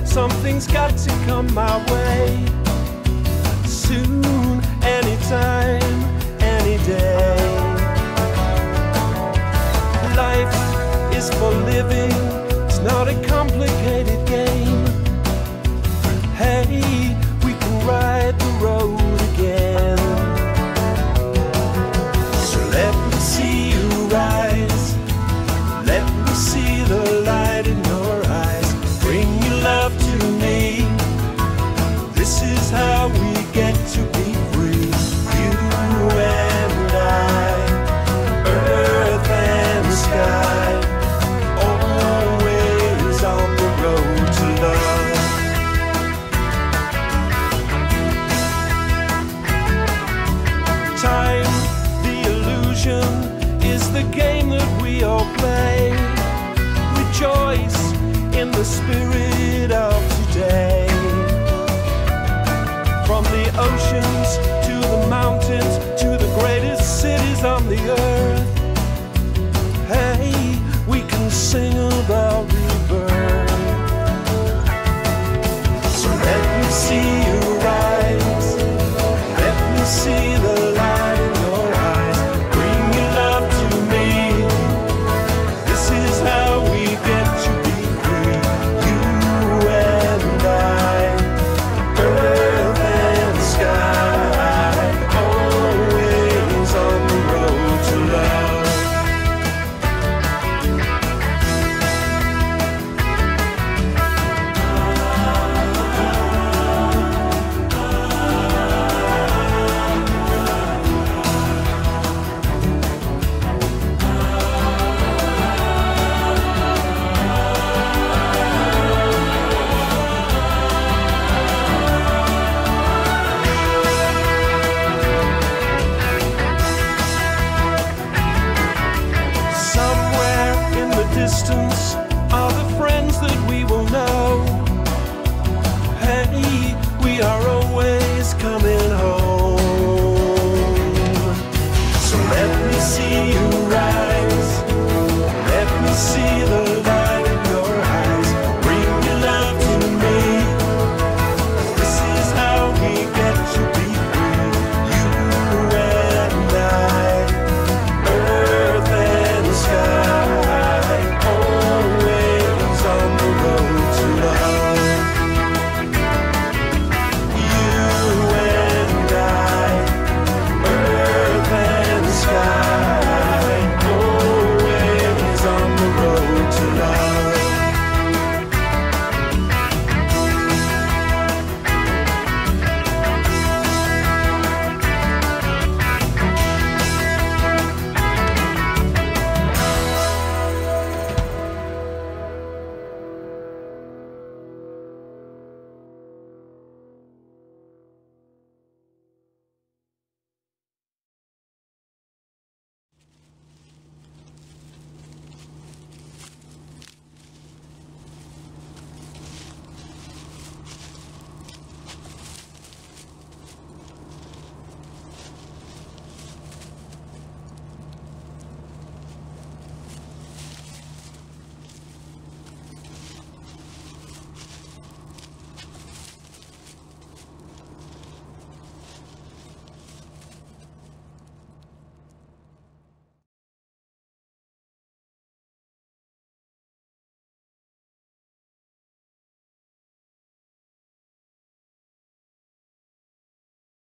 Something's got to come my way. Soon, anytime, any day. Life is for living, it's not a complicated game. Hey, we can ride the road again. So let me see you rise, let me see the light in your eyes. Bring your love to me, this is how we get to be free. You and I, earth and sky, always on the road to love. Time, the illusion, is the game that we all play. Rejoice in the spirit of today. From the oceans to the mountains to the greatest cities on the earth, hey, we can sing about rebirth. So let me see you rise, let me see the light in your eyes. Bring your love to me, this is how we get to be free. You and I, earth and sky, always on the road to love. Somewhere in the distance are the friends that we will know. Hey, we are always coming